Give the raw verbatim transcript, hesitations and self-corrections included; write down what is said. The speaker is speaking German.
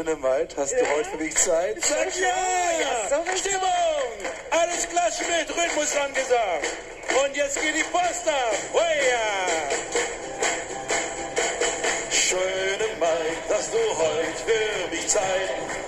Schöne Maid, hast ja. du heute für mich Zeit? Sag ja! ja so Stimmung! Alles klar, Schmidt, Rhythmus angesagt. Und jetzt geht die Post ab. Oh ja! Schöne Maid, hast du heute für mich Zeit?